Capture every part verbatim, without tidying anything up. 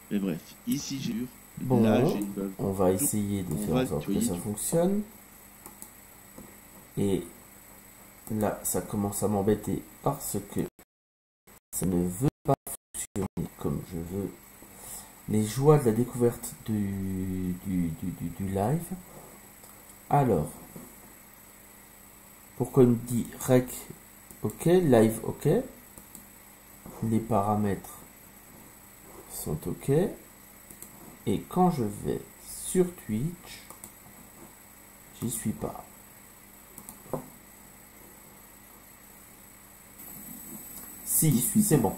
Mais bref, ici j'ai vu, Bon, là j'ai une bug. on va essayer de On faire va en sorte que nettoyer ça tout. fonctionne. Et là, ça commence à m'embêter parce que ça ne veut pas fonctionner comme je veux. Les joies de la découverte du, du, du, du, du live. Alors, pourquoi il me dit rec ok, live ok, les paramètres sont ok, et quand je vais sur Twitch, j'y suis pas. Si, c'est bon.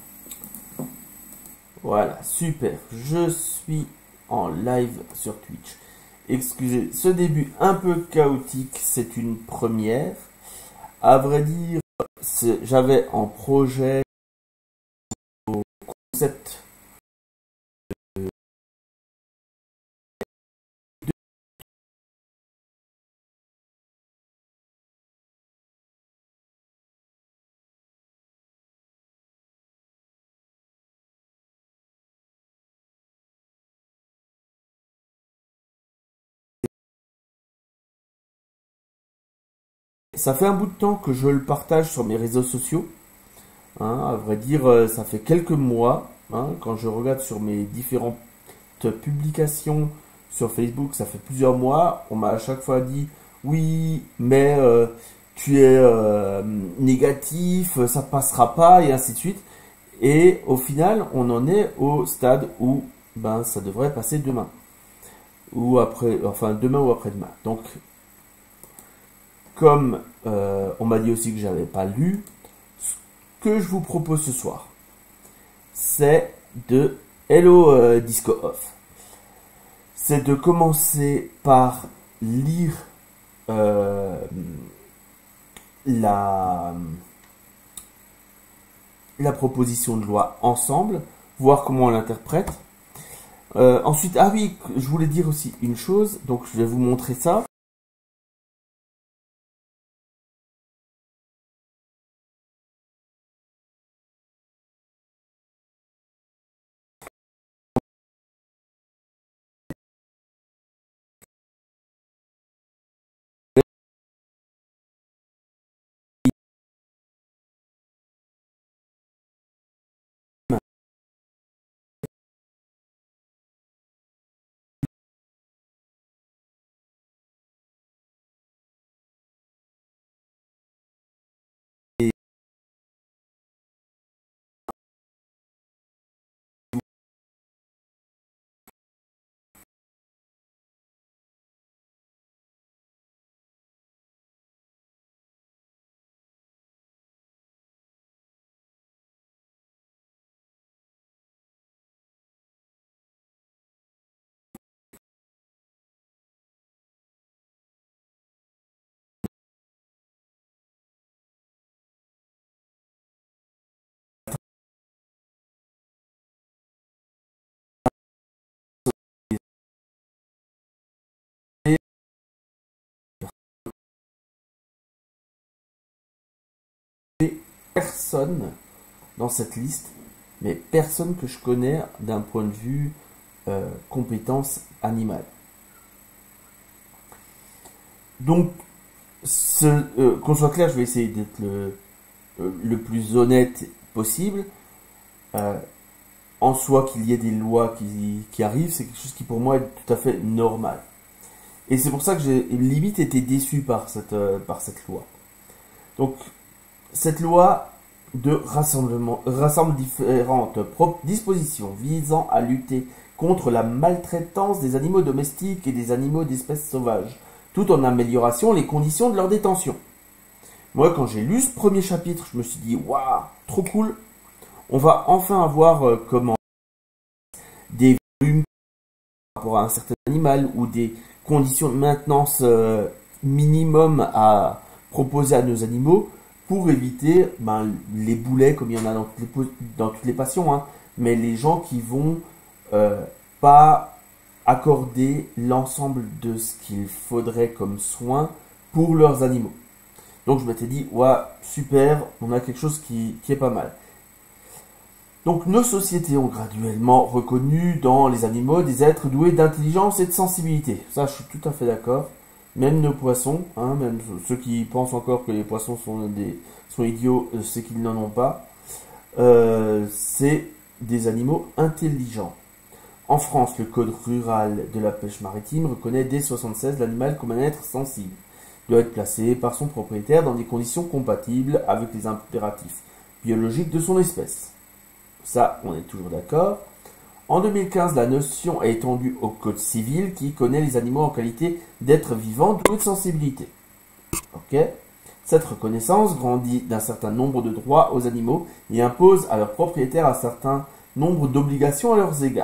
Voilà, super. Je suis en live sur Twitch. Excusez ce début un peu chaotique, c'est une première. À vrai dire, j'avais en projet au concept ça fait un bout de temps que je le partage sur mes réseaux sociaux. Hein, à vrai dire, ça fait quelques mois. Hein, quand je regarde sur mes différentes publications sur Facebook, ça fait plusieurs mois. On m'a à chaque fois dit oui, mais euh, tu es euh, négatif, ça passera pas, et ainsi de suite. Et au final, on en est au stade où ben, ça devrait passer demain. Ou après, enfin demain ou après-demain. Donc, comme euh, on m'a dit aussi que j'avais pas lu, ce que je vous propose ce soir, c'est de Hello euh, Disco Off. C'est de commencer par lire euh, la, la proposition de loi ensemble, voir comment on l'interprète. Euh, ensuite, ah oui, je voulais dire aussi une chose, donc je vais vous montrer ça. Personne dans cette liste, mais personne que je connais d'un point de vue euh, compétence animale. Donc, ce, euh, qu'on soit clair, je vais essayer d'être le, euh, le plus honnête possible. Euh, en soi, qu'il y ait des lois qui, qui arrivent, c'est quelque chose qui pour moi est tout à fait normal. Et c'est pour ça que j'ai limite été déçu par cette, euh, par cette loi. Donc, cette loi de rassemblement rassemble différentes dispositions visant à lutter contre la maltraitance des animaux domestiques et des animaux d'espèces sauvages, tout en améliorant les conditions de leur détention. Moi, quand j'ai lu ce premier chapitre, je me suis dit, waouh, trop cool. On va enfin avoir euh, comment des volumes par rapport à un certain animal ou des conditions de maintenance euh, minimum à proposer à nos animaux pour éviter ben, les boulets comme il y en a dans toutes les, dans toutes les passions, hein, mais les gens qui vont euh, pas accorder l'ensemble de ce qu'il faudrait comme soin pour leurs animaux. Donc je m'étais dit, ouais, super, on a quelque chose qui, qui est pas mal. Donc nos sociétés ont graduellement reconnu dans les animaux des êtres doués d'intelligence et de sensibilité. Ça, je suis tout à fait d'accord. Même nos poissons, hein, même ceux qui pensent encore que les poissons sont, des, sont idiots, c'est qu'ils n'en ont pas. Euh, c'est des animaux intelligents. En France, le code rural de la pêche maritime reconnaît dès soixante-seize l'animal comme un être sensible. Il doit être placé par son propriétaire dans des conditions compatibles avec les impératifs biologiques de son espèce. Ça, on est toujours d'accord. En deux mille quinze, la notion est étendue au code civil qui connaît les animaux en qualité d'êtres vivants doués de sensibilité. Ok. Cette reconnaissance grandit d'un certain nombre de droits aux animaux et impose à leurs propriétaires un certain nombre d'obligations à leurs égards.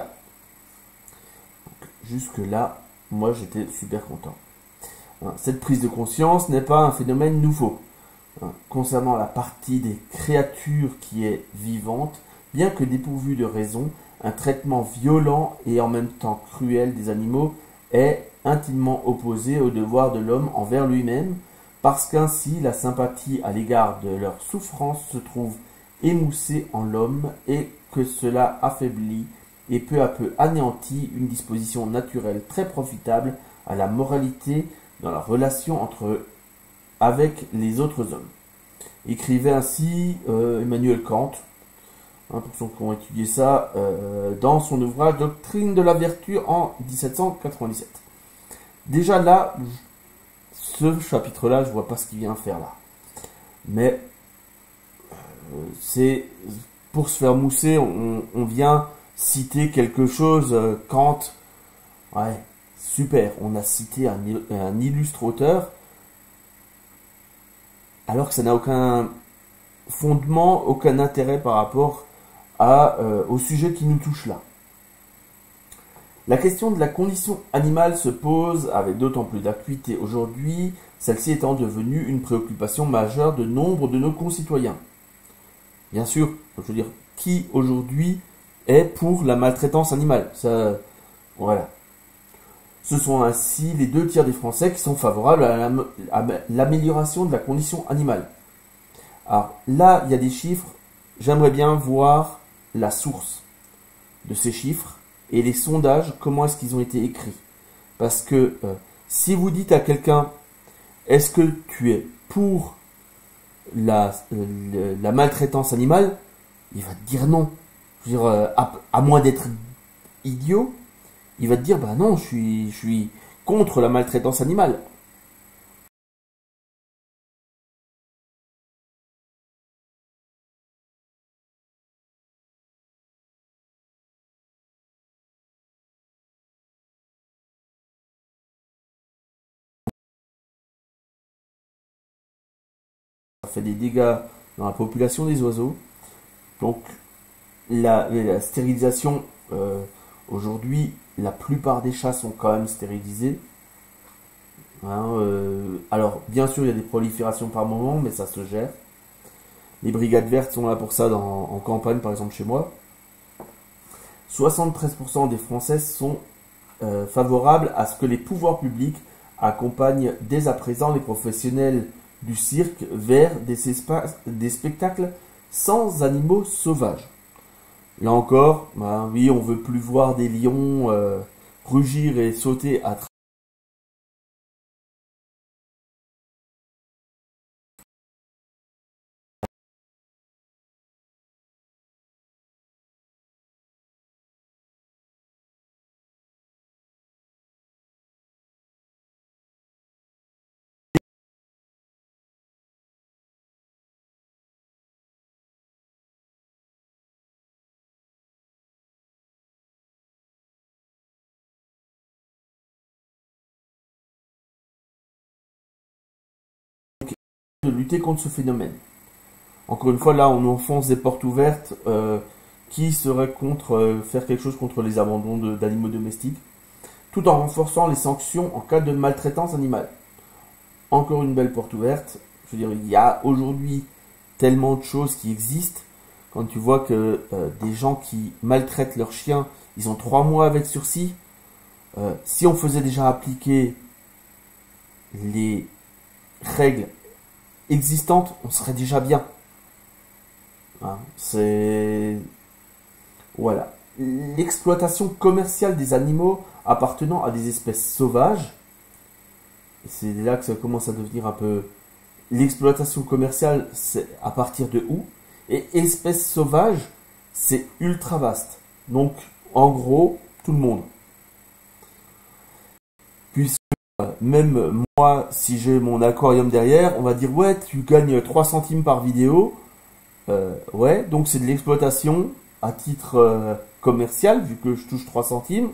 Jusque-là, moi j'étais super content. Cette prise de conscience n'est pas un phénomène nouveau. Concernant la partie des créatures qui est vivante, bien que dépourvue de raison, un traitement violent et en même temps cruel des animaux est intimement opposé au devoir de l'homme envers lui-même, parce qu'ainsi la sympathie à l'égard de leur souffrance se trouve émoussée en l'homme et que cela affaiblit et peu à peu anéantit une disposition naturelle très profitable à la moralité dans la relation entre eux avec les autres hommes. Écrivait ainsi euh, Emmanuel Kant, hein, pour ceux qui ont étudié ça, euh, dans son ouvrage Doctrine de la vertu en dix-sept cent quatre-vingt-dix-sept. Déjà là, ce chapitre-là, je vois pas ce qu'il vient faire là. Mais euh, c'est pour se faire mousser, on, on vient citer quelque chose. euh, Kant, ouais, super, on a cité un, un illustre auteur, alors que ça n'a aucun fondement, aucun intérêt par rapport à, euh, au sujet qui nous touche là. La question de la condition animale se pose avec d'autant plus d'acuité aujourd'hui, celle-ci étant devenue une préoccupation majeure de nombre de nos concitoyens. Bien sûr, je veux dire, qui aujourd'hui est pour la maltraitance animale? Ça, voilà. Ce sont ainsi les deux tiers des Français qui sont favorables à l'amélioration de la condition animale. Alors là, il y a des chiffres. J'aimerais bien voir la source de ces chiffres et les sondages, comment est-ce qu'ils ont été écrits. Parce que euh, si vous dites à quelqu'un, est-ce que tu es pour la, euh, la maltraitance animale, il va te dire non. Je veux dire, euh, à, à moins d'être idiot, il va te dire, bah non, je suis, je suis contre la maltraitance animale. Ça fait des dégâts dans la population des oiseaux. Donc, la, la stérilisation, euh, aujourd'hui, la plupart des chats sont quand même stérilisés. Hein, euh, alors, bien sûr, il y a des proliférations par moment, mais ça se gère. Les brigades vertes sont là pour ça dans, en campagne, par exemple chez moi. soixante-treize pour cent des Français sont euh, favorables à ce que les pouvoirs publics accompagnent dès à présent les professionnels du cirque vers des, espaces, des spectacles sans animaux sauvages. Là encore, bah, oui, on veut plus voir des lions euh, rugir et sauter à travers de lutter contre ce phénomène. Encore une fois, là, on enfonce des portes ouvertes. Euh, qui serait contre euh, faire quelque chose contre les abandons d'animaux domestiques, tout en renforçant les sanctions en cas de maltraitance animale. Encore une belle porte ouverte. Je veux dire, il y a aujourd'hui tellement de choses qui existent. Quand tu vois que euh, des gens qui maltraitent leurs chiens, ils ont trois mois avec sursis. Euh, si on faisait déjà appliquer les règles existantes, on serait déjà bien. Hein, c'est Voilà. L'exploitation commerciale des animaux appartenant à des espèces sauvages. C'est là que ça commence à devenir un peu... L'exploitation commerciale, c'est à partir de où? Et espèces sauvages, c'est ultra vaste. Donc, en gros, tout le monde. Puisque même moi, si j'ai mon aquarium derrière, on va dire, ouais, tu gagnes trois centimes par vidéo. Euh, ouais, donc c'est de l'exploitation à titre euh, commercial, vu que je touche trois centimes.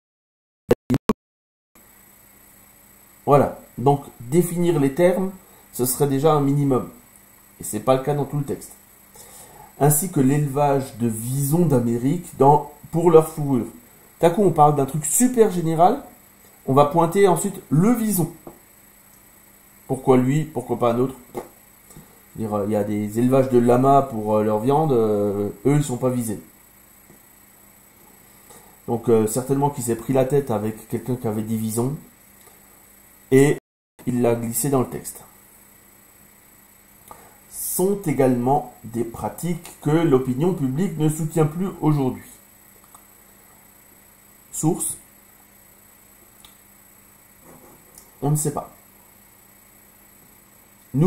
Voilà. Donc, définir les termes, ce serait déjà un minimum. Et c'est pas le cas dans tout le texte. Ainsi que l'élevage de visons d'Amérique dans, pour leur fourrure. D'un coup, on parle d'un truc super général. On va pointer ensuite le vison. Pourquoi lui? Pourquoi pas un autre? Il y a des élevages de lamas pour leur viande. Euh, eux, ils sont pas visés. Donc, euh, certainement qu'il s'est pris la tête avec quelqu'un qui avait des visons. Et il l'a glissé dans le texte. Sont également des pratiques que l'opinion publique ne soutient plus aujourd'hui. Source, on ne sait pas. Nous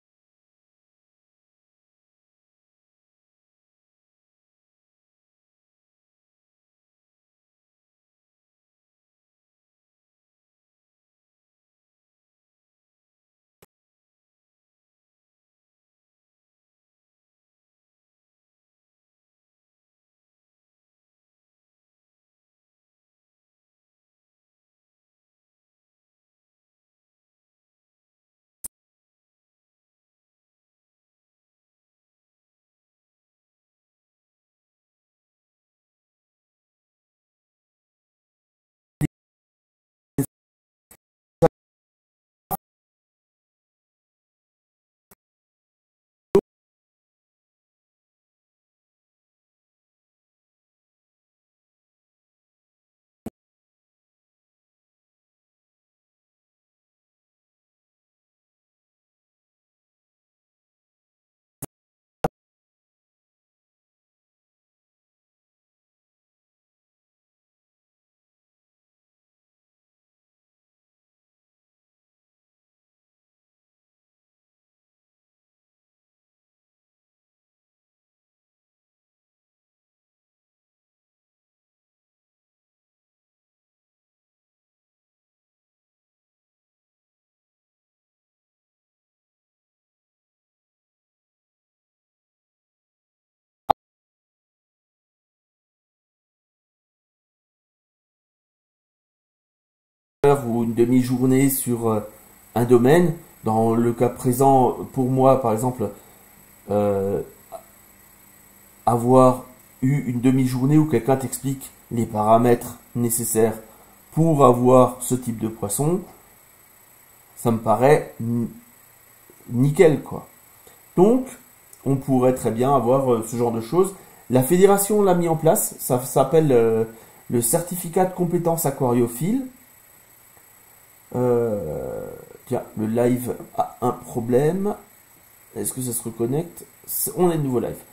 ou une demi-journée sur euh, un domaine. Dans le cas présent, pour moi, par exemple, euh, avoir eu une demi-journée où quelqu'un t'explique les paramètres nécessaires pour avoir ce type de poisson, ça me paraît nickel, quoi. Donc, on pourrait très bien avoir euh, ce genre de choses. La fédération l'a mis en place, ça s'appelle euh, le certificat de compétence aquariophile. Euh, tiens, le live a un problème. Est-ce que ça se reconnecte? On est de nouveau live.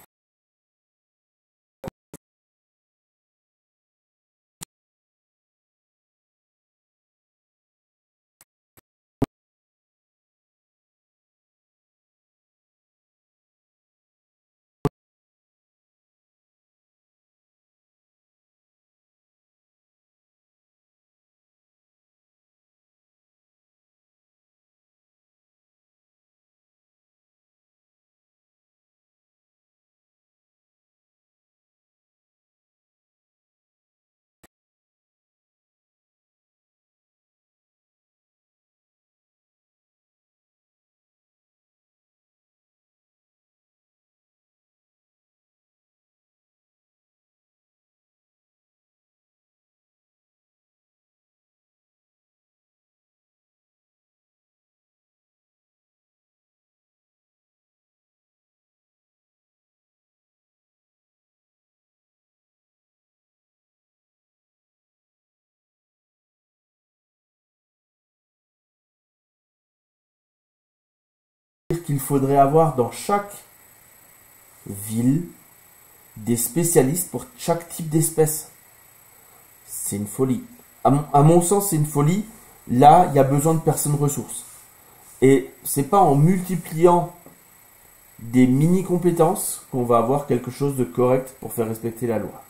Qu'il faudrait avoir dans chaque ville des spécialistes pour chaque type d'espèce. C'est une folie. À mon, à mon sens, c'est une folie. Là, il y a besoin de personnes ressources. Et c'est pas en multipliant des mini-compétences qu'on va avoir quelque chose de correct pour faire respecter la loi.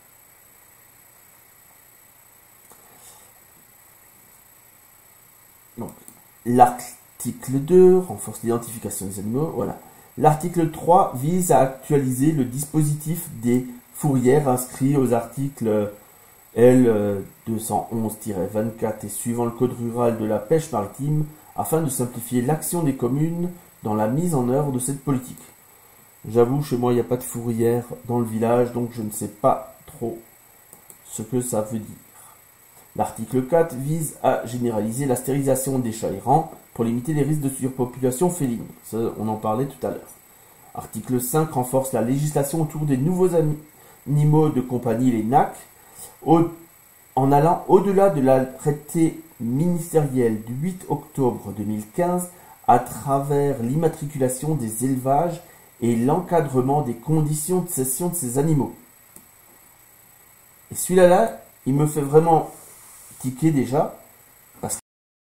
Donc, l'article deux renforce l'identification des animaux. Voilà. L'article trois vise à actualiser le dispositif des fourrières inscrits aux articles L deux cent onze tiret vingt-quatre et suivant le code rural de la pêche maritime afin de simplifier l'action des communes dans la mise en œuvre de cette politique. J'avoue, chez moi, il n'y a pas de fourrière dans le village, donc je ne sais pas trop ce que ça veut dire. L'article quatre vise à généraliser la stérilisation des chats errants pour limiter les risques de surpopulation féline. Ça, on en parlait tout à l'heure. Article cinq renforce la législation autour des nouveaux animaux de compagnie, les N A C, au, en allant au-delà de l'arrêté ministériel du huit octobre deux mille quinze à travers l'immatriculation des élevages et l'encadrement des conditions de cession de ces animaux. Et celui-là, là, il me fait vraiment tiquer déjà, parce que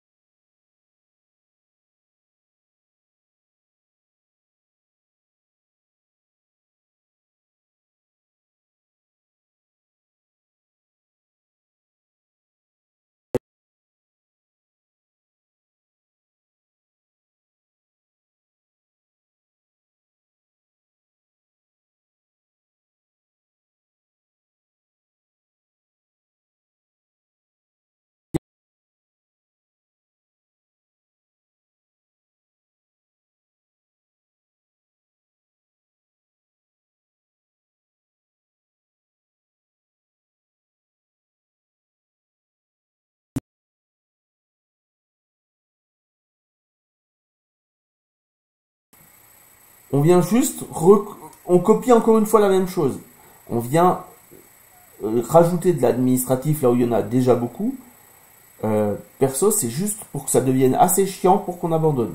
on vient juste, on copie encore une fois la même chose. On vient euh, rajouter de l'administratif là où il y en a déjà beaucoup. Euh, perso, c'est juste pour que ça devienne assez chiant pour qu'on abandonne.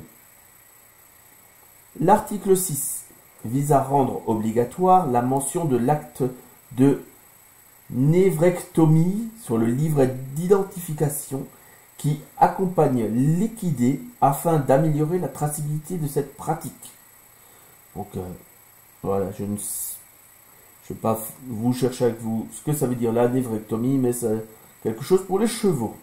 L'article six vise à rendre obligatoire la mention de l'acte de névrectomie sur le livret d'identification qui accompagne l'équidé afin d'améliorer la traçabilité de cette pratique. Donc euh, voilà, je ne je vais pas vous chercher avec vous ce que ça veut dire la névrectomie, mais c'est quelque chose pour les chevaux.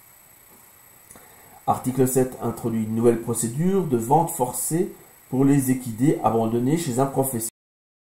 Article sept introduit une nouvelle procédure de vente forcée pour les équidés abandonnés chez un professionnel.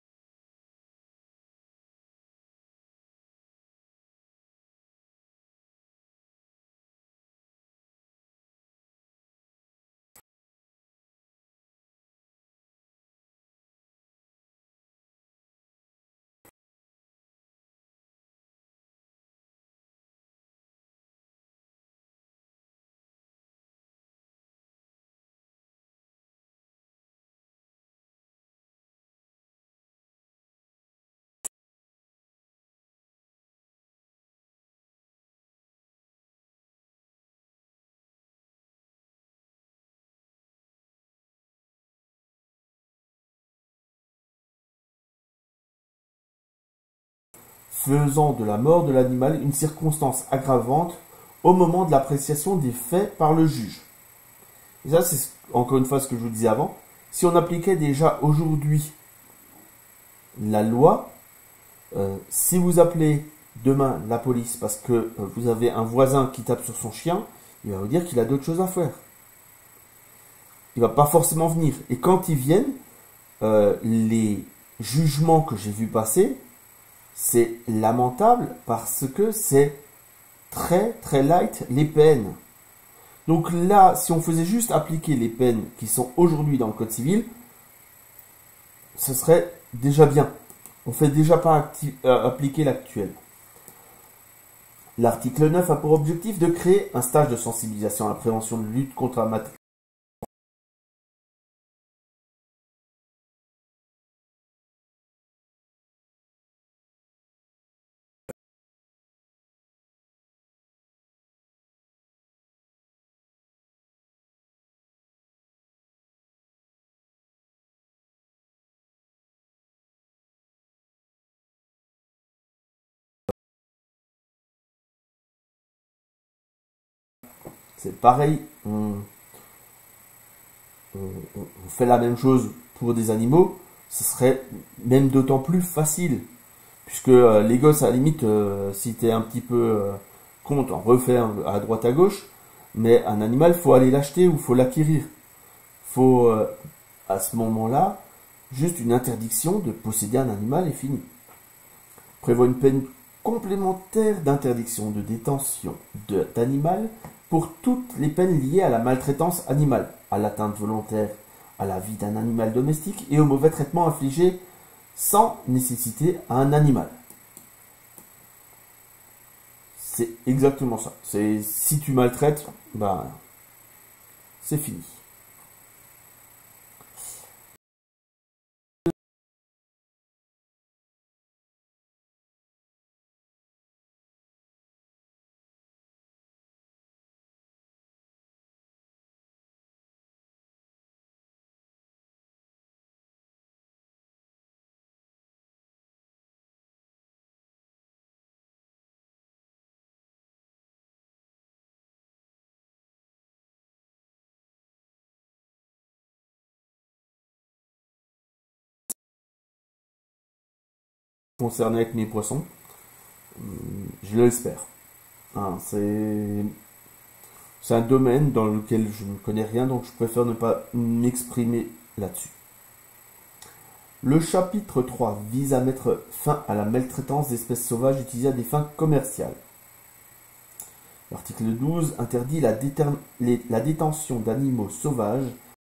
Faisant de la mort de l'animal une circonstance aggravante au moment de l'appréciation des faits par le juge. Et ça, c'est encore une fois ce que je vous disais avant. Si on appliquait déjà aujourd'hui la loi, euh, si vous appelez demain la police parce que euh, vous avez un voisin qui tape sur son chien, il va vous dire qu'il a d'autres choses à faire. Il va pas forcément venir. Et quand ils viennent, euh, les jugements que j'ai vus passer, c'est lamentable parce que c'est très très light les peines. Donc là, si on faisait juste appliquer les peines qui sont aujourd'hui dans le Code civil, ce serait déjà bien. On ne fait déjà pas euh, appliquer l'actuel. L'article neuf a pour objectif de créer un stage de sensibilisation à la prévention de lutte contre la C'est pareil, on, on, on fait la même chose pour des animaux, ce serait même d'autant plus facile. Puisque euh, les gosses, à la limite, euh, si tu es un petit peu euh, con, t'en refais un à droite à gauche, mais un animal, faut aller l'acheter ou faut l'acquérir. Faut, euh, à ce moment-là, juste une interdiction de posséder un animal et fini. Prévoit une peine complémentaire d'interdiction de détention d'animal pour toutes les peines liées à la maltraitance animale, à l'atteinte volontaire à la vie d'un animal domestique et au mauvais traitement infligé sans nécessité à un animal. C'est exactement ça. C'est si tu maltraites, bah c'est fini. Concerné avec mes poissons, je l'espère. Hein, c'est c'est un domaine dans lequel je ne connais rien, donc je préfère ne pas m'exprimer là-dessus. Le chapitre trois vise à mettre fin à la maltraitance d'espèces sauvages utilisées à des fins commerciales. L'article douze interdit la, les, la détention d'animaux sauvages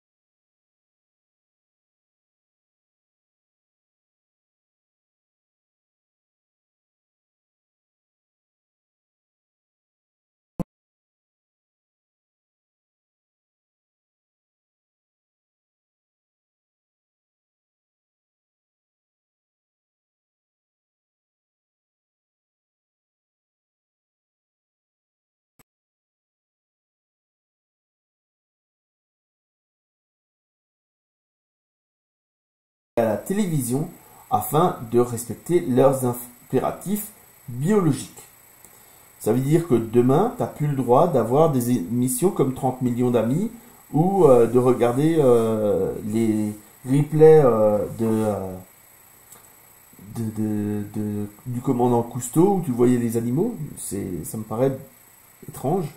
à la télévision afin de respecter leurs impératifs biologiques. Ça veut dire que demain, tu n'as plus le droit d'avoir des émissions comme trente millions d'amis ou euh, de regarder euh, les replays euh, de, euh, de, de, de, du commandant Cousteau où tu voyais les animaux. C'est, ça me paraît étrange.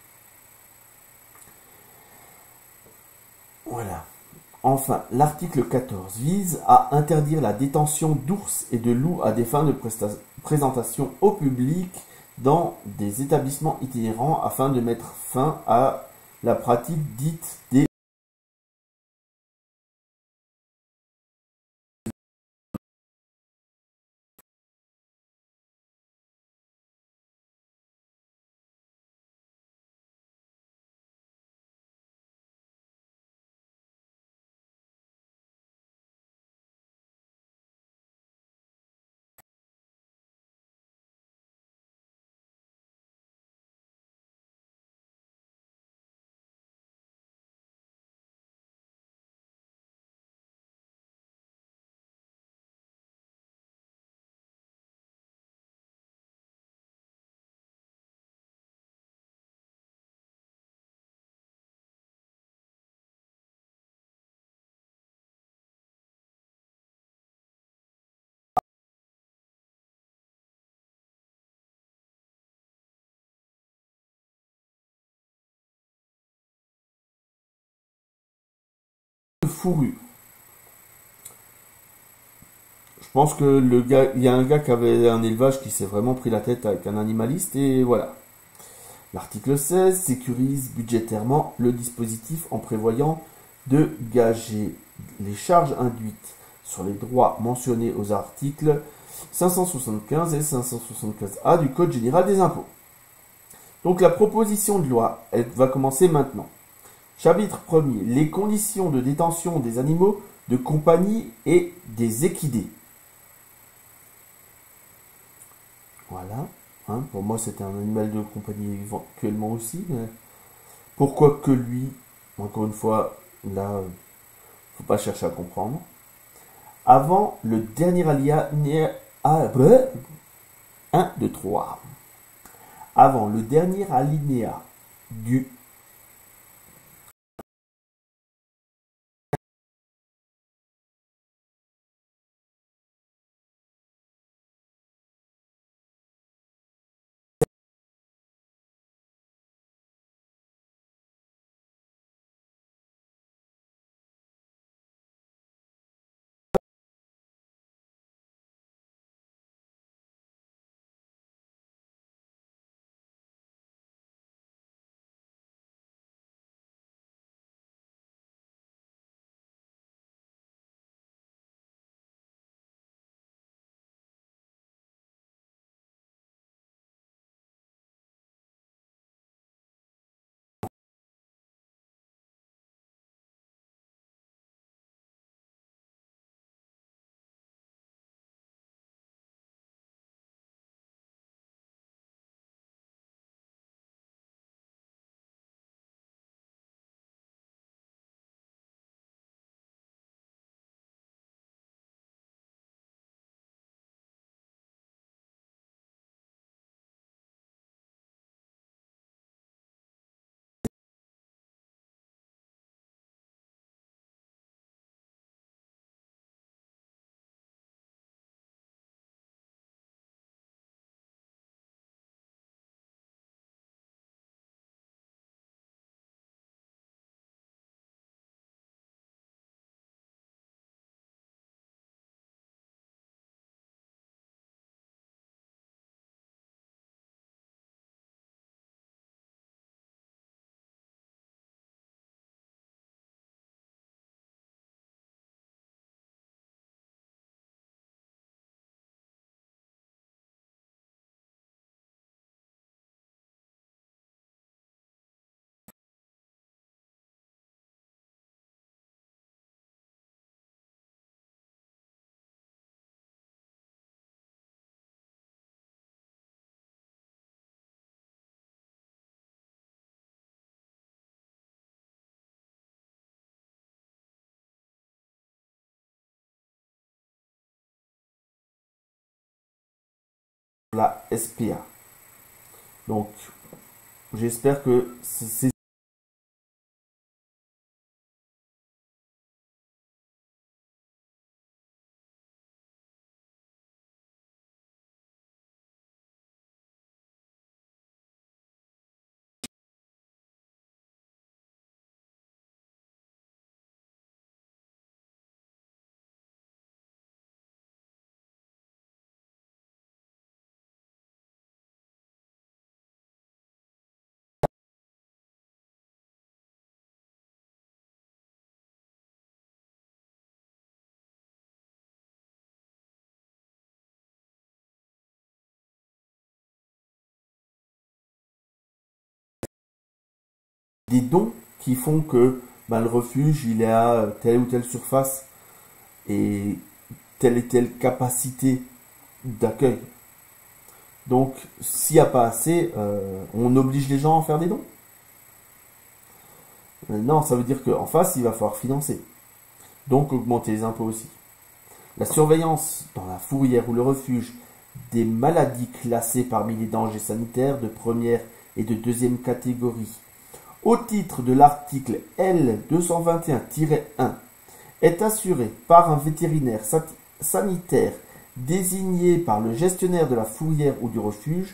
Voilà. Enfin, l'article quatorze vise à interdire la détention d'ours et de loups à des fins de présentation au public dans des établissements itinérants afin de mettre fin à la pratique dite des fourrure. Je pense que le gars, il y a un gars qui avait un élevage qui s'est vraiment pris la tête avec un animaliste et voilà. L'article seize sécurise budgétairement le dispositif en prévoyant de gager les charges induites sur les droits mentionnés aux articles cinq cent soixante-quinze et cinq cent soixante-quinze A du Code général des impôts. Donc la proposition de loi, elle va commencer maintenant. Chapitre premier. Les conditions de détention des animaux de compagnie et des équidés. Voilà. Hein, pour moi, c'était un animal de compagnie éventuellement aussi. Mais pourquoi que lui? Encore une fois, là, faut pas chercher à comprendre. Avant le dernier alinéa un, deux, trois. Avant le dernier alinéa du la S P A. Donc, j'espère que c'est des dons qui font que ben, le refuge il est à telle ou telle surface et telle et telle capacité d'accueil. Donc, s'il n'y a pas assez, euh, on oblige les gens à faire des dons. Euh, non, ça veut dire qu'en face, il va falloir financer. Donc, augmenter les impôts aussi. La surveillance dans la fourrière ou le refuge des maladies classées parmi les dangers sanitaires de première et de deuxième catégorie, au titre de l'article L deux cent vingt et un tiret un, est assurée par un vétérinaire sanitaire désigné par le gestionnaire de la fourrière ou du refuge.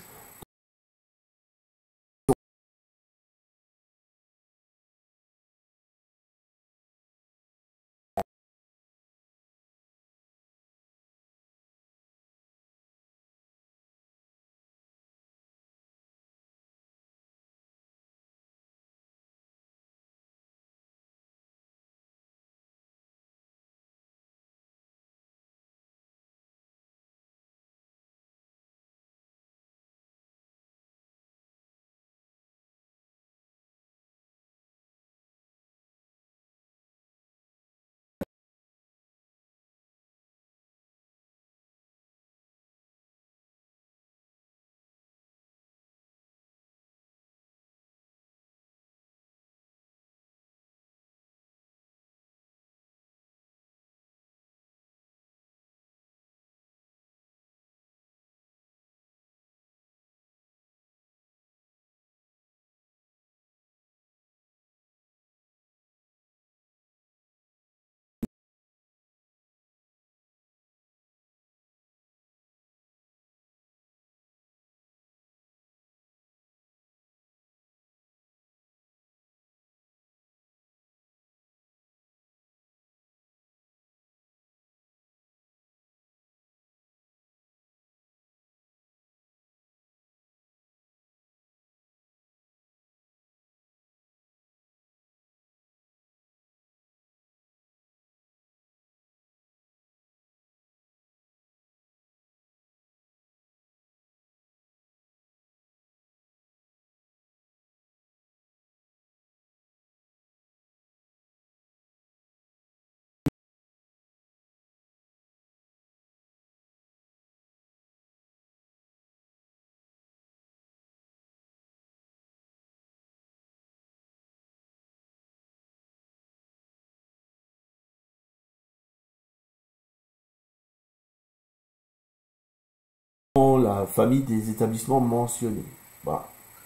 La famille des établissements mentionnés. Voilà.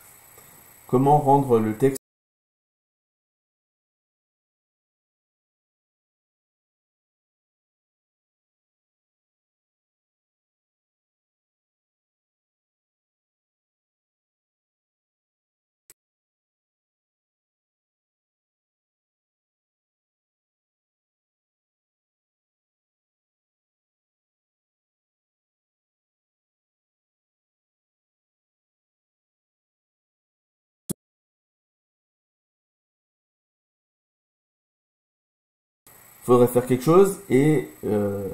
Comment rendre le texte faudrait faire quelque chose et euh,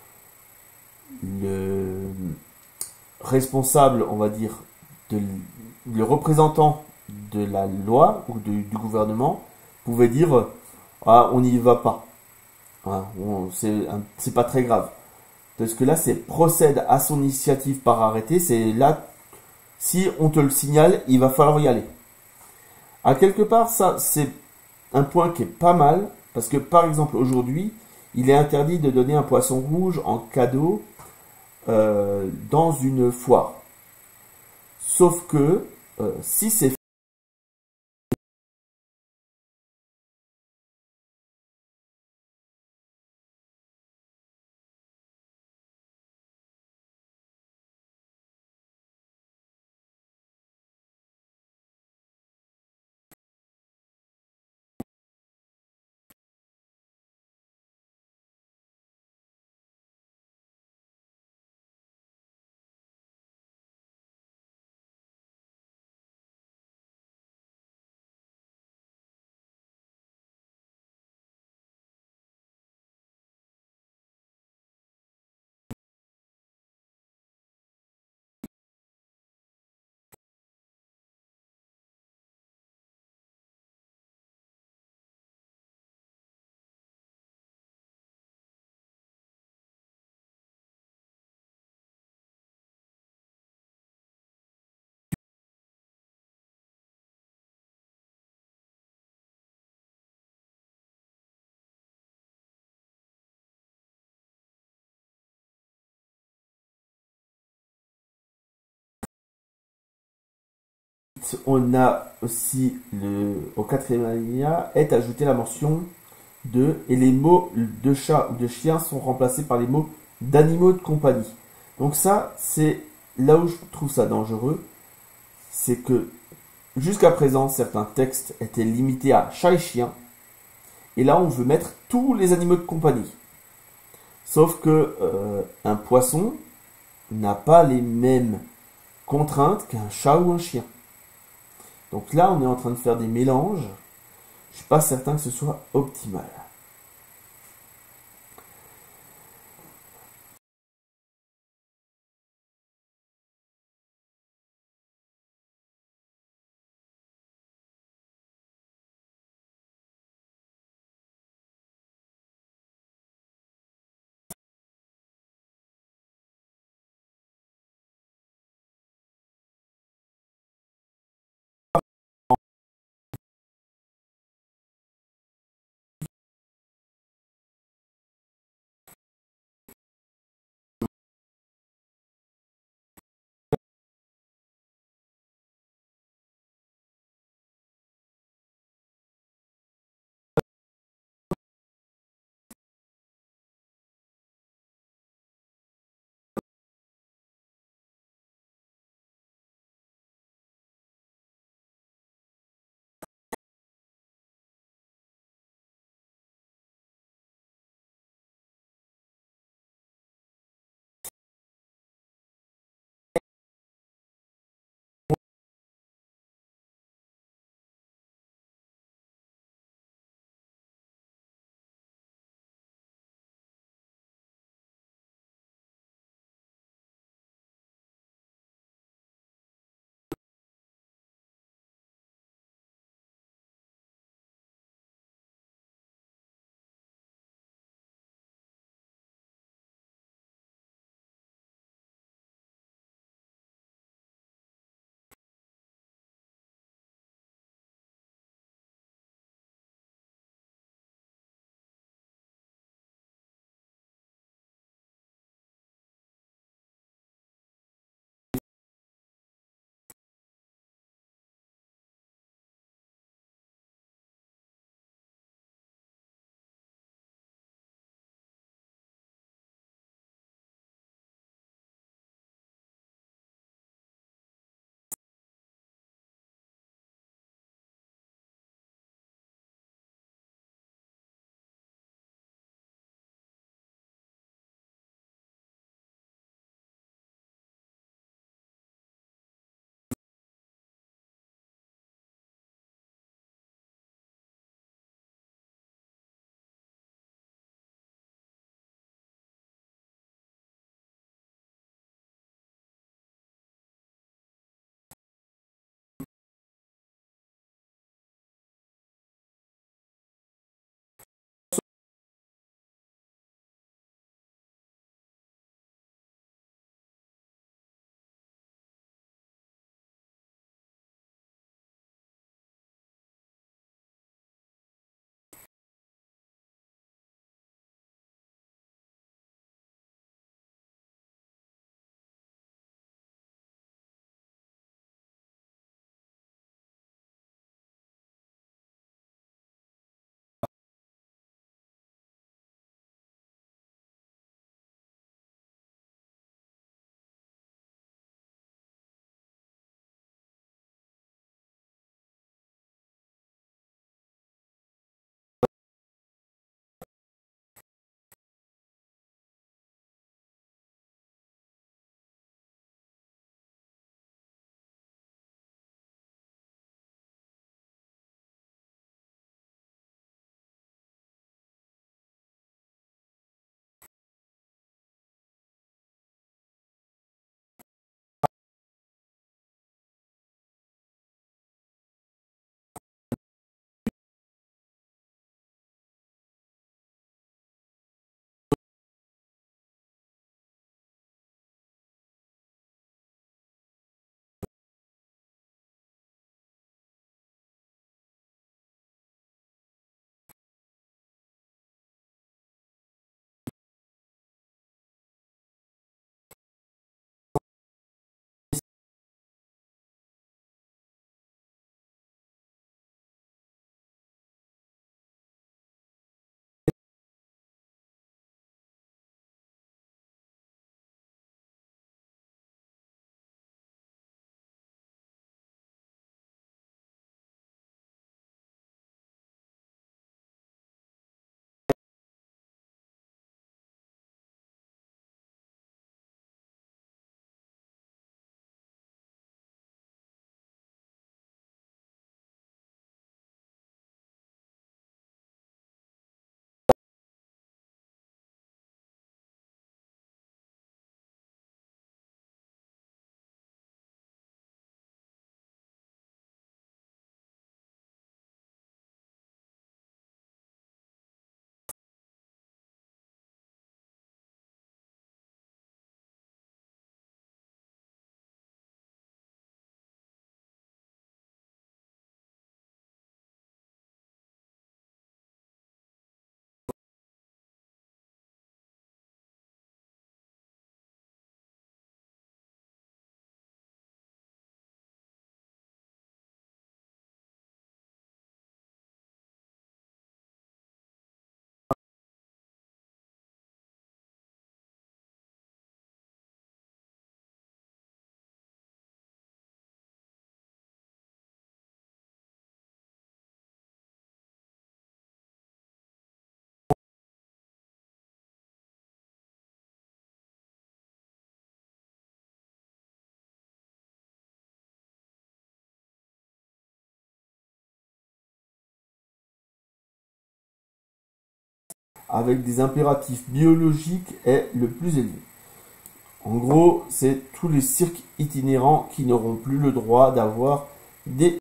le responsable, on va dire, de, le représentant de la loi ou de, du gouvernement pouvait dire ah, on n'y va pas. Hein, c'est pas très grave. Parce que là, c'est procède à son initiative par arrêté. C'est là, si on te le signale, il va falloir y aller. À quelque part, ça, c'est un point qui est pas mal. Parce que, par exemple, aujourd'hui, il est interdit de donner un poisson rouge en cadeau euh, dans une foire. Sauf que euh, si c'est on a aussi le au quatrième alinéa est ajouté la mention de et les mots de chat ou de chien sont remplacés par les mots d'animaux de compagnie. Donc ça, c'est là où je trouve ça dangereux, c'est que jusqu'à présent, certains textes étaient limités à chat et chien, et là on veut mettre tous les animaux de compagnie. Sauf que euh, un poisson n'a pas les mêmes contraintes qu'un chat ou un chien. Donc là, on est en train de faire des mélanges. Je suis pas certain que ce soit optimal. avec des impératifs biologiques est le plus élevé. En gros, c'est tous les cirques itinérants qui n'auront plus le droit d'avoir des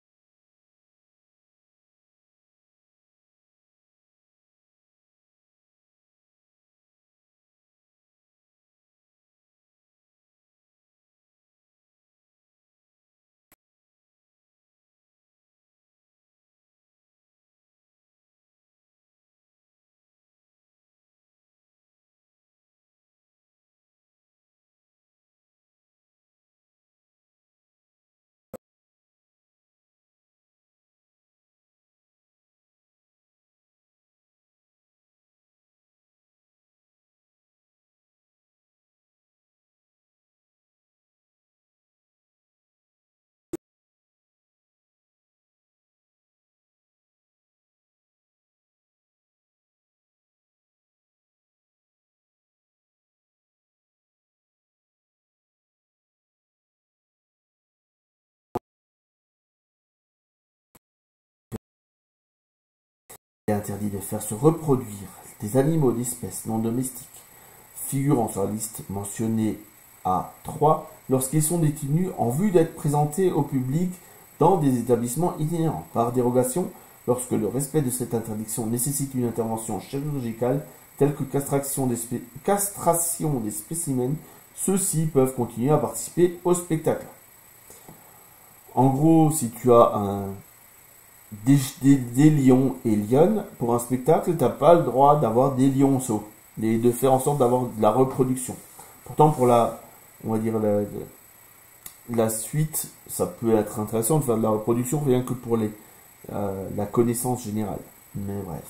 Il est interdit de faire se reproduire des animaux d'espèces non domestiques figurant sur la liste mentionnée à trois lorsqu'ils sont détenus en vue d'être présentés au public dans des établissements itinérants. Par dérogation, lorsque le respect de cette interdiction nécessite une intervention chirurgicale telle que castration des, spé castration des spécimens, ceux-ci peuvent continuer à participer au spectacle. En gros, si tu as un Des, des, des lions et lionnes, pour un spectacle, tu n'as pas le droit d'avoir des lionceaux, et de faire en sorte d'avoir de la reproduction. Pourtant, pour la, on va dire, la, la suite, ça peut être intéressant de faire de la reproduction, rien que pour les, euh, la connaissance générale. Mais bref.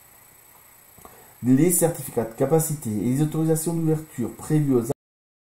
Les certificats de capacité et les autorisations d'ouverture prévues aux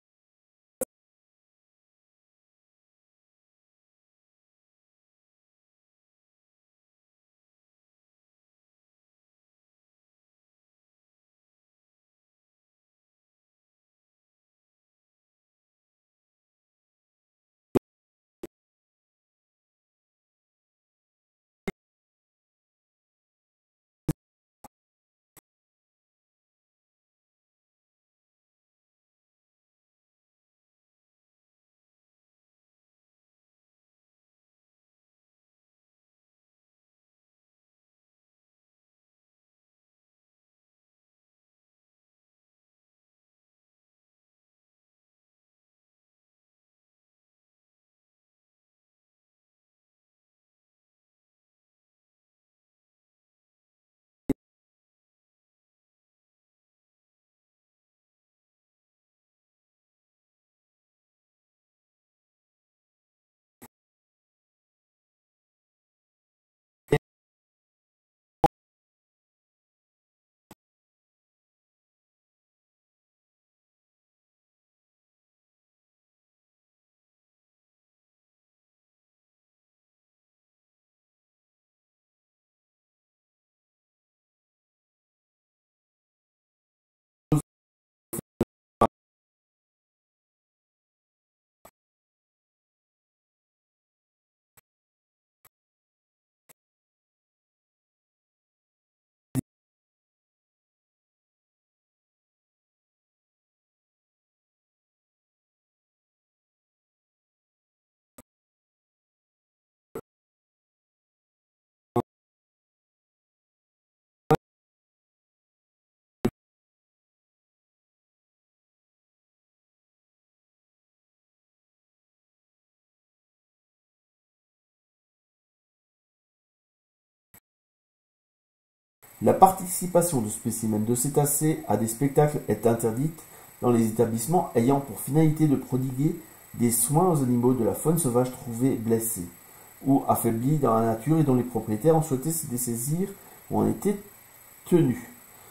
La participation de spécimens de cétacés à des spectacles est interdite dans les établissements ayant pour finalité de prodiguer des soins aux animaux de la faune sauvage trouvés blessés ou affaiblis dans la nature et dont les propriétaires ont souhaité se dessaisir ou ont été tenus.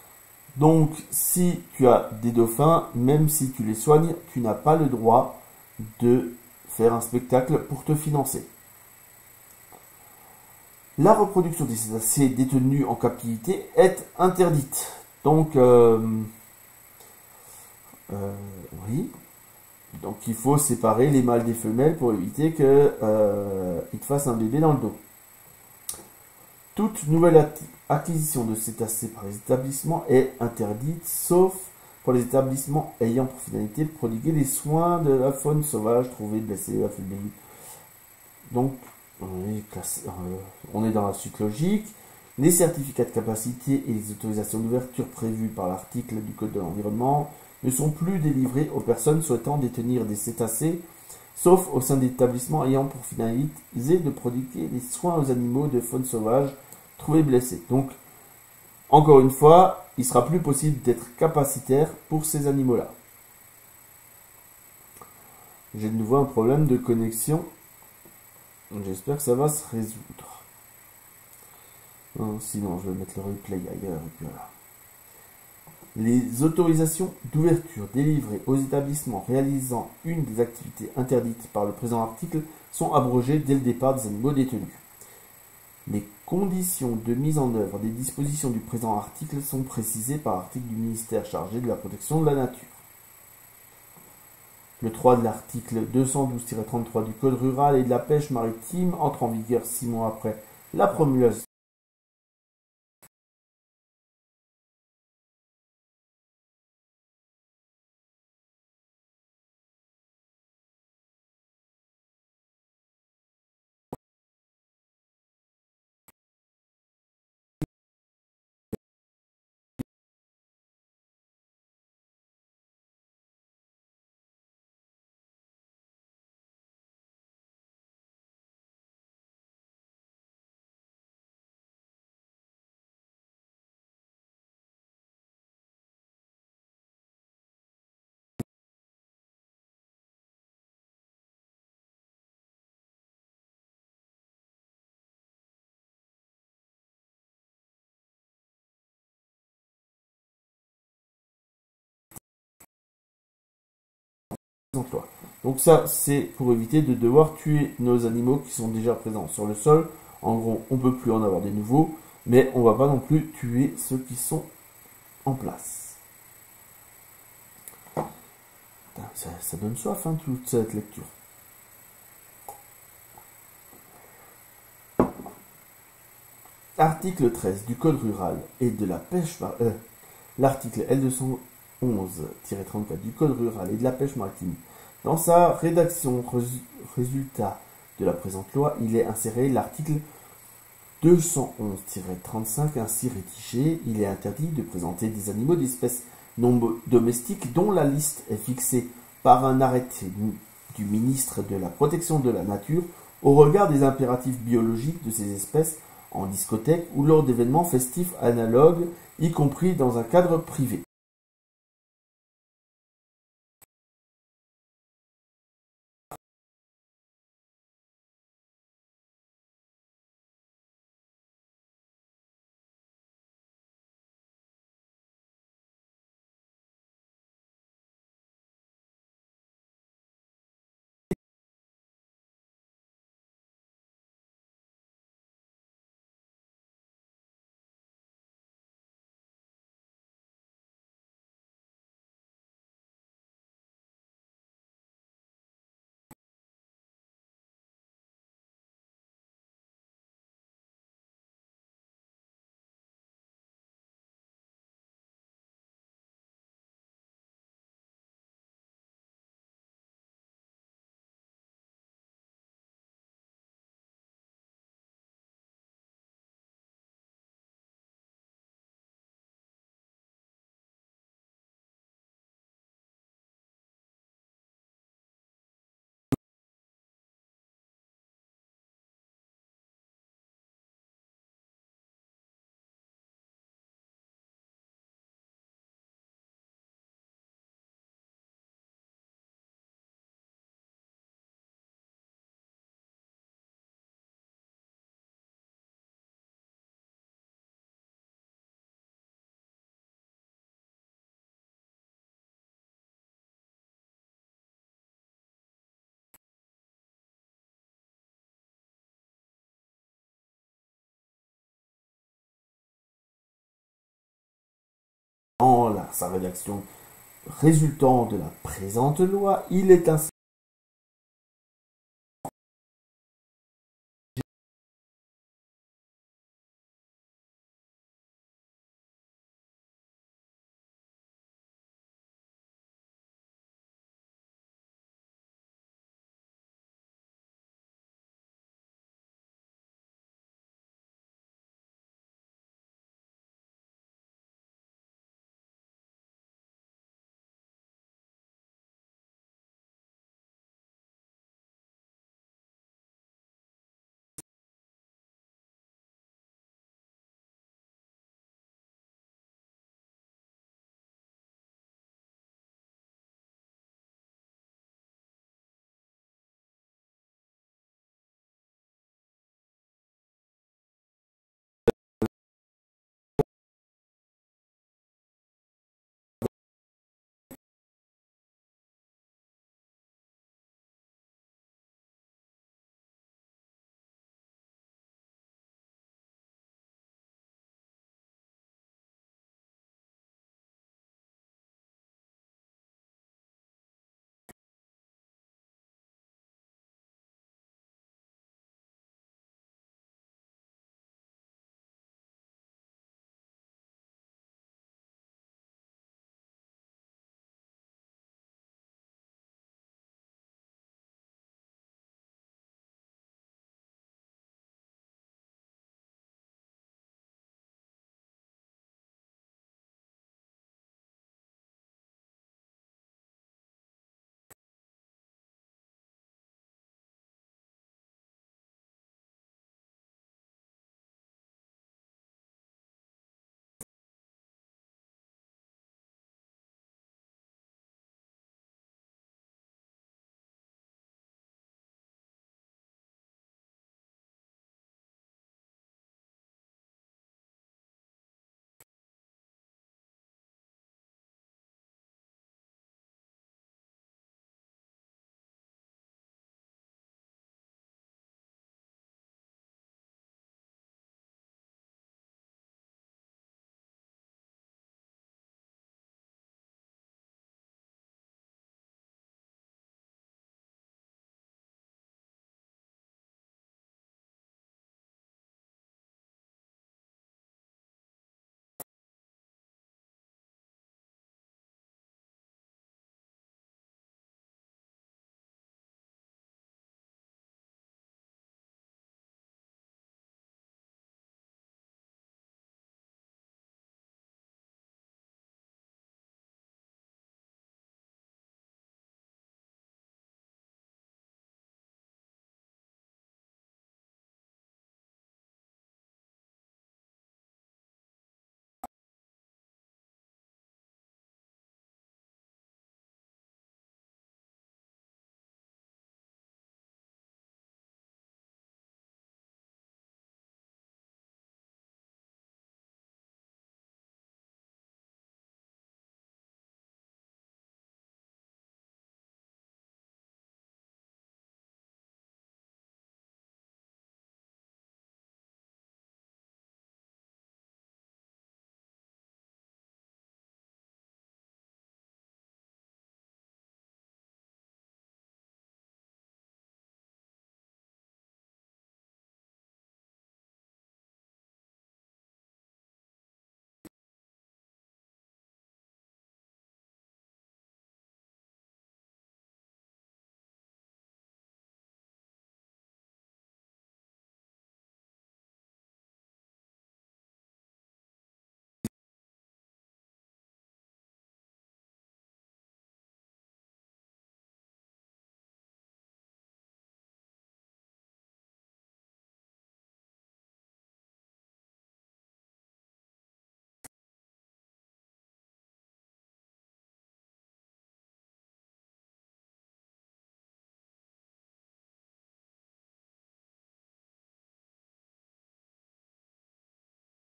Donc, si tu as des dauphins, même si tu les soignes, tu n'as pas le droit de faire un spectacle pour te financer. La reproduction des cétacés détenus en captivité est interdite. Donc, euh, euh, oui. Donc, il faut séparer les mâles des femelles pour éviter qu'ils euh, te fassent un bébé dans le dos. Toute nouvelle acquisition de cétacés par les établissements est interdite, sauf pour les établissements ayant pour finalité de prodiguer les soins de la faune sauvage trouvée blessée, affaiblie. Donc, on est, classé, on est dans la suite logique. Les certificats de capacité et les autorisations d'ouverture prévues par l'article du Code de l'environnement ne sont plus délivrés aux personnes souhaitant détenir des cétacés, sauf au sein d'établissements ayant pour finalité de prodiguer des soins aux animaux de faune sauvage trouvés blessés. Donc, encore une fois, il sera plus possible d'être capacitaire pour ces animaux-là. J'ai de nouveau un problème de connexion. J'espère que ça va se résoudre. Non, sinon, je vais mettre le replay ailleurs. Et puis voilà. Les autorisations d'ouverture délivrées aux établissements réalisant une des activités interdites par le présent article sont abrogées dès le départ des animaux détenus. Les conditions de mise en œuvre des dispositions du présent article sont précisées par l'article du ministère chargé de la protection de la nature. Le trois de l'article deux cent douze tiret trente-trois du Code rural et de la pêche maritime entre en vigueur six mois après la promulgation d'emploi. Donc ça, c'est pour éviter de devoir tuer nos animaux qui sont déjà présents sur le sol. En gros, on ne peut plus en avoir des nouveaux, mais on ne va pas non plus tuer ceux qui sont en place. Ça, ça donne soif, hein, toute cette lecture. Article treize du Code rural et de la pêche euh, l'article L deux cent onze tiret trente-quatre du Code rural et de la pêche maritime. Dans sa rédaction résultat de la présente loi, il est inséré l'article deux cent onze tiret trente-cinq ainsi rédigé. Il est interdit de présenter des animaux d'espèces non domestiques dont la liste est fixée par un arrêté du ministre de la Protection de la Nature au regard des impératifs biologiques de ces espèces en discothèque ou lors d'événements festifs analogues, y compris dans un cadre privé. Dans la, sa rédaction résultant de la présente loi, il est ainsi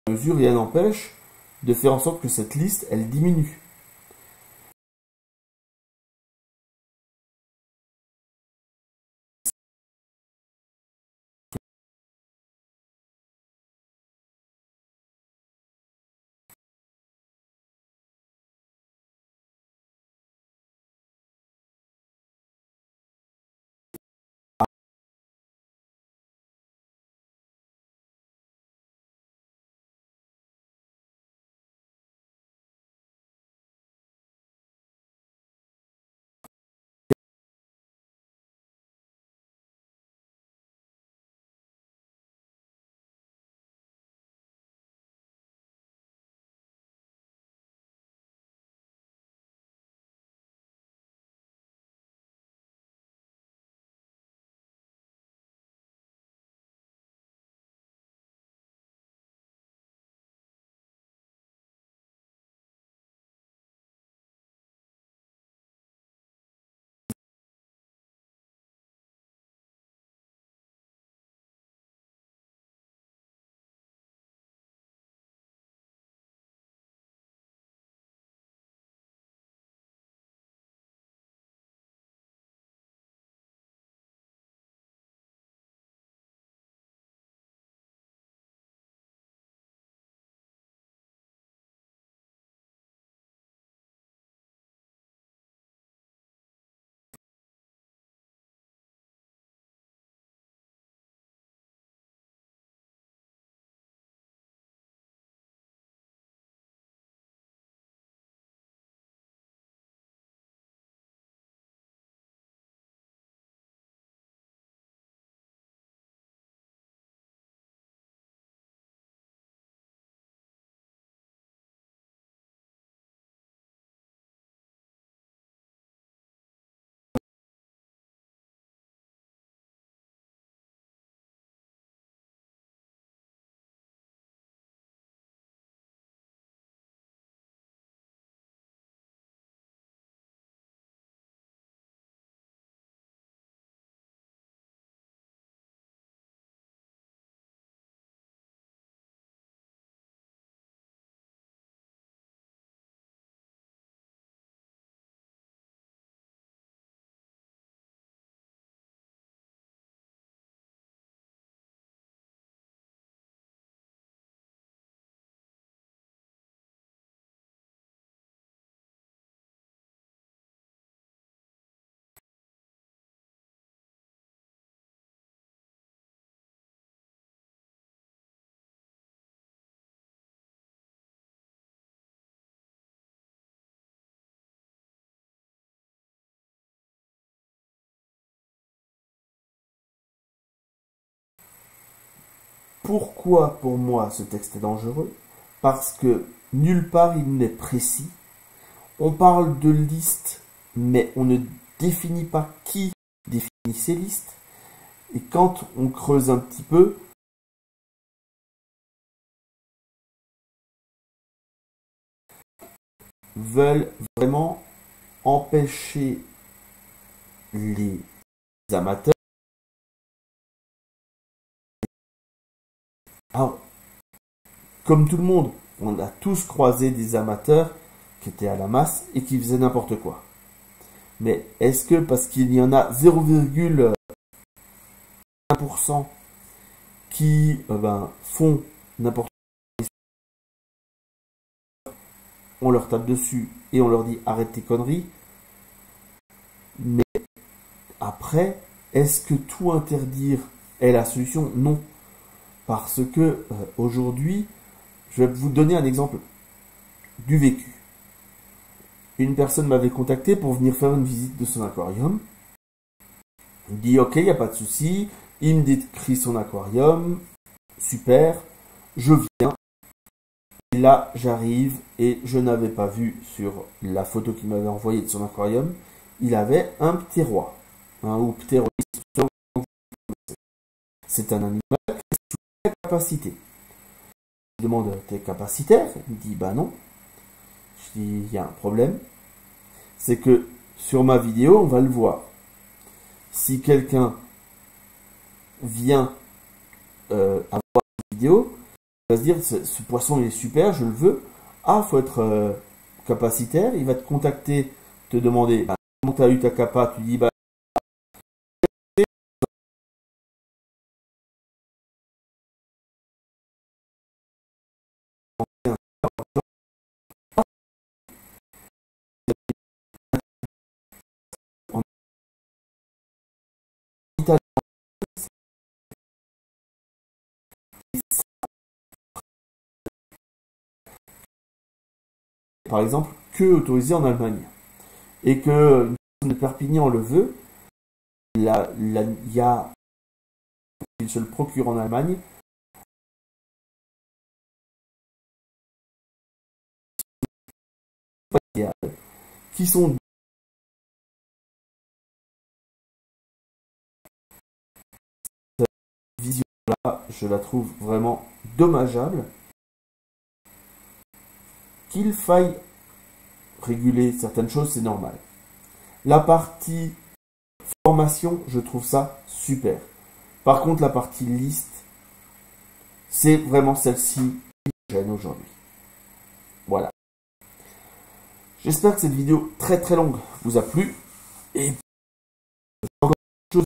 mesure, rien n'empêche de faire en sorte que cette liste, elle diminue. Pourquoi pour moi ce texte est dangereux? Parce que nulle part il n'est précis. On parle de listes, mais on ne définit pas qui définit ces listes. Et quand on creuse un petit peu, veulent vraiment empêcher les amateurs. Alors, comme tout le monde, on a tous croisé des amateurs qui étaient à la masse et qui faisaient n'importe quoi. Mais est-ce que parce qu'il y en a zéro virgule un pour cent qui euh, ben, font n'importe quoi, on leur tape dessus et on leur dit arrête tes conneries? Mais après, est-ce que tout interdire est la solution? Non. Parce que euh, aujourd'hui, je vais vous donner un exemple du vécu. Une personne m'avait contacté pour venir faire une visite de son aquarium. Il me dit ok, il n'y a pas de souci. Il me décrit son aquarium. Super, je viens. Et là, j'arrive et je n'avais pas vu sur la photo qu'il m'avait envoyée de son aquarium, il avait un ptérois. Un ou ptéroïde. C'est un animal qui a sous capacité. Je lui demande, t'es capacitaire? Il me dit, bah non. Je dis, il y a un problème. C'est que sur ma vidéo, on va le voir. Si quelqu'un vient euh, avoir une vidéo, va se dire, ce, ce poisson il est super, je le veux. Ah, faut être euh, capacitaire. Il va te contacter, te demander bah, comment tu as eu ta capa. Tu dis bah en Italie, par exemple, que autorisé en Allemagne. Et que une personne de Perpignan le veut, la, la, il y a, il se le procure en Allemagne, qui sont vision-là, je la trouve vraiment dommageable. Qu'il faille réguler certaines choses, c'est normal. La partie formation, je trouve ça super. Par contre, la partie liste, c'est vraiment celle-ci qui me gêne aujourd'hui. Voilà. J'espère que cette vidéo très très longue vous a plu. Et encore une chose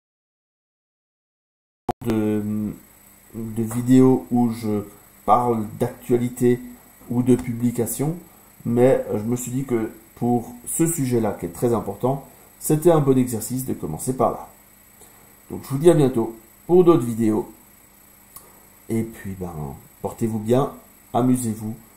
de, de vidéos où je parle d'actualité ou de publication. Mais je me suis dit que pour ce sujet-là, qui est très important, c'était un bon exercice de commencer par là. Donc je vous dis à bientôt pour d'autres vidéos. Et puis ben, portez-vous bien, amusez-vous.